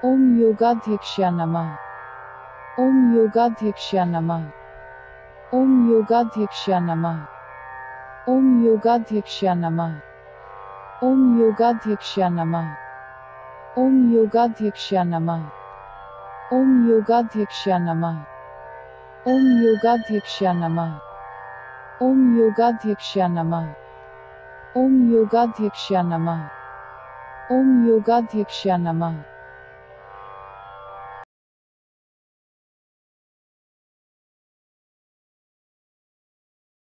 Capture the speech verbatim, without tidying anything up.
ओम योगाध्यक्षाय नमः। ओम योगाध्यक्षाय नमः। ओम योगाध्यक्षाय नमः। ओम योगाध्यक्षाय नमः। ओम योगाध्यक्षाय नमः। ओम योगाध्यक्षाय नमः। ओम योगाध्यक्षाय नमः। ओम योगाध्यक्षाय नमः। ओम योगाध्यक्षाय नमः। ओम योगाध्यक्षाय नमः। ओम योगाध्यक्षाय नमः।